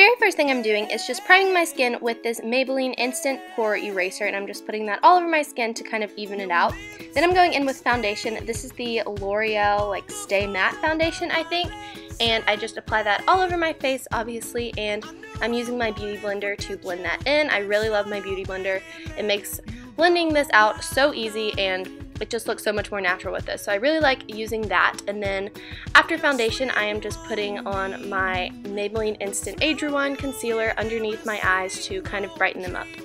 very first thing I'm doing is just priming my skin with this Maybelline Instant Pore Eraser, and I'm just putting that all over my skin to kind of even it out. Then I'm going in with foundation. This is the L'Oreal like Stay Matte foundation, I think, and I just apply that all over my face, obviously, and I'm using my Beauty Blender to blend that in. I really love my Beauty Blender. It makes blending this out so easy, and it just looks so much more natural with this. So I really like using that. And then after foundation, I am just putting on my Maybelline Instant Age Rewind concealer underneath my eyes to kind of brighten them up.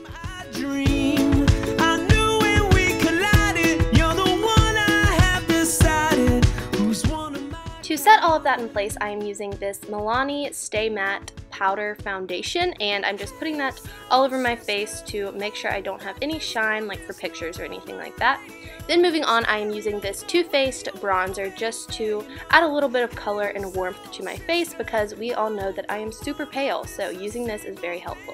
To set all of that in place, I am using this Milani Stay Matte Powder Foundation, and I'm just putting that all over my face to make sure I don't have any shine, like for pictures or anything like that. Then moving on, I am using this Too Faced bronzer just to add a little bit of color and warmth to my face, because we all know that I am super pale, so using this is very helpful.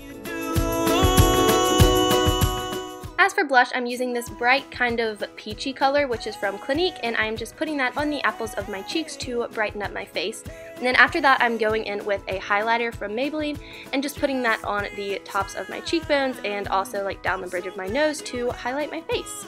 As for blush, I'm using this bright kind of peachy color, which is from Clinique, and I'm just putting that on the apples of my cheeks to brighten up my face. And then after that, I'm going in with a highlighter from Maybelline and just putting that on the tops of my cheekbones and also like down the bridge of my nose to highlight my face.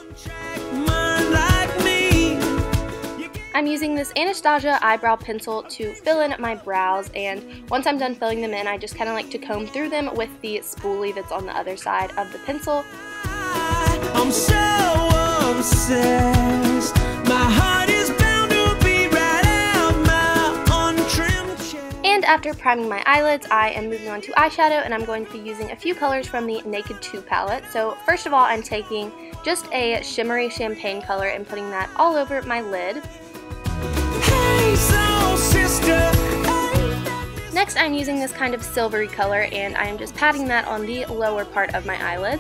I'm using this Anastasia eyebrow pencil to fill in my brows, and once I'm done filling them in, I just kind of like to comb through them with the spoolie that's on the other side of the pencil. I'm so obsessed. My heart is bound to be right out my untrimmed chest. And after priming my eyelids, I am moving on to eyeshadow, and I'm going to be using a few colors from the Naked 2 palette. So first of all, I'm taking just a shimmery champagne color and putting that all over my lid. Hey, soul sister. Next, I'm using this kind of silvery color, and I am just patting that on the lower part of my eyelids.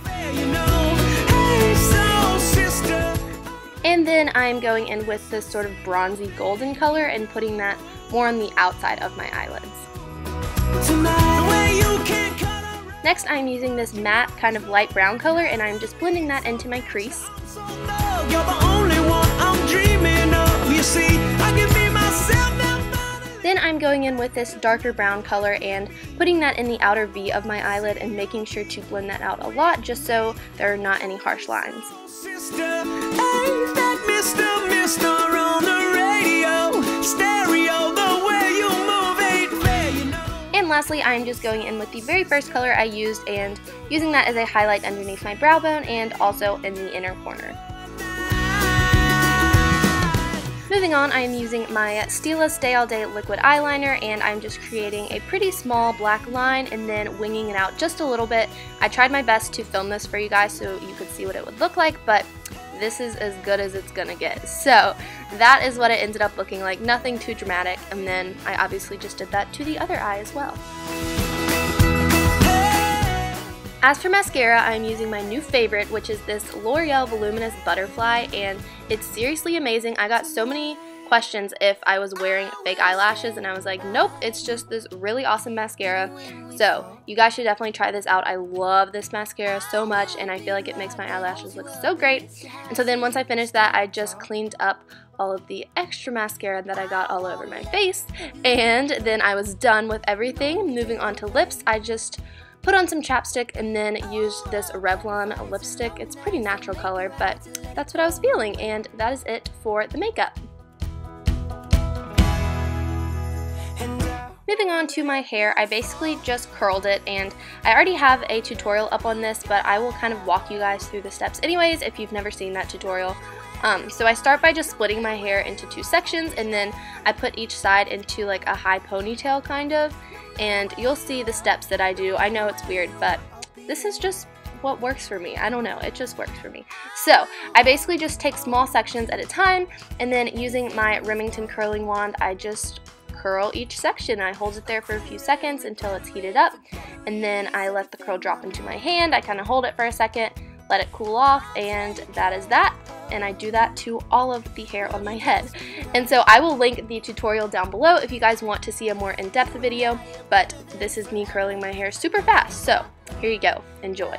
And then I'm going in with this sort of bronzy golden color and putting that more on the outside of my eyelids. Next, I'm using this matte kind of light brown color, and I'm just blending that into my crease. Then I'm going in with this darker brown color and putting that in the outer V of my eyelid and making sure to blend that out a lot just so there are not any harsh lines. And lastly, I'm just going in with the very first color I used and using that as a highlight underneath my brow bone and also in the inner corner. Moving on, I am using my Stila Stay All Day liquid eyeliner, and I'm just creating a pretty small black line and then winging it out just a little bit. I tried my best to film this for you guys so you could see what it would look like, but this is as good as it's gonna get. So that is what it ended up looking like, nothing too dramatic, and then I obviously just did that to the other eye as well. As for mascara, I'm using my new favorite, which is this L'Oreal Voluminous Butterfly, and it's seriously amazing. I got so many questions if I was wearing fake eyelashes, and I was like, nope, it's just this really awesome mascara. So you guys should definitely try this out. I love this mascara so much, and I feel like it makes my eyelashes look so great. And so then once I finished that, I just cleaned up all of the extra mascara that I got all over my face, and then I was done with everything. Moving on to lips, I just put on some chapstick and then used this Revlon lipstick. It's a pretty natural color, but that's what I was feeling, and that is it for the makeup. Moving on to my hair, I basically just curled it, and I already have a tutorial up on this, but I will kind of walk you guys through the steps anyways if you've never seen that tutorial. So I start by just splitting my hair into two sections, and then I put each side into like a high ponytail kind of, and you'll see the steps that I do. I know it's weird, but this is just what works for me. I don't know, it just works for me. So I basically just take small sections at a time, and then using my Remington curling wand, I just curl each section. I hold it there for a few seconds until it's heated up, and then I let the curl drop into my hand. I kind of hold it for a second, let it cool off, and that is that. And I do that to all of the hair on my head. And so I will link the tutorial down below if you guys want to see a more in-depth video, but this is me curling my hair super fast. So here you go, enjoy.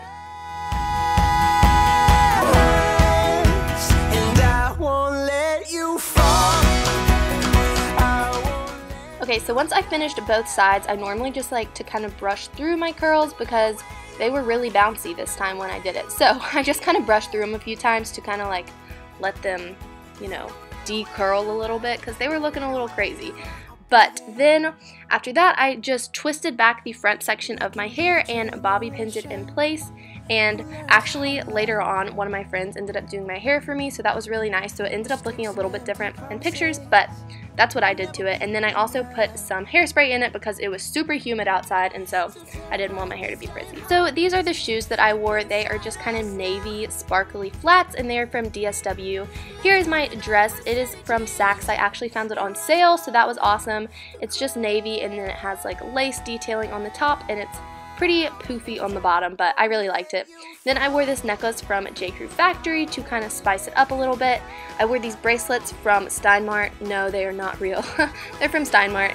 Okay, so once I finished both sides, I normally just like to kind of brush through my curls because they were really bouncy this time when I did it. So I just kind of brushed through them a few times to kind of like let them, you know, decurl a little bit because they were looking a little crazy. But then after that, I just twisted back the front section of my hair and bobby pinned it in place. And actually later on, one of my friends ended up doing my hair for me, so that was really nice. So it ended up looking a little bit different in pictures, but that's what I did to it. And then I also put some hairspray in it because it was super humid outside, and so I didn't want my hair to be frizzy. So these are the shoes that I wore. They are just kind of navy sparkly flats, and they are from DSW. Here is my dress. It is from Saks. I actually found it on sale, so that was awesome. It's just navy, and then it has like lace detailing on the top, and it's pretty poofy on the bottom, but I really liked it. Then I wore this necklace from J. Crew Factory to kind of spice it up a little bit. I wore these bracelets from Stein Mart. No, they are not real. They're from Stein Mart.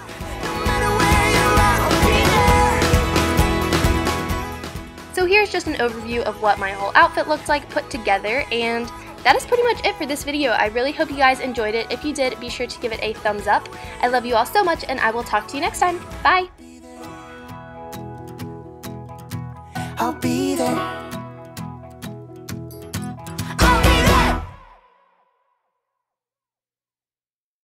So here's just an overview of what my whole outfit looked like put together, and that is pretty much it for this video. I really hope you guys enjoyed it. If you did, be sure to give it a thumbs up. I love you all so much, and I will talk to you next time. Bye! I'll be there.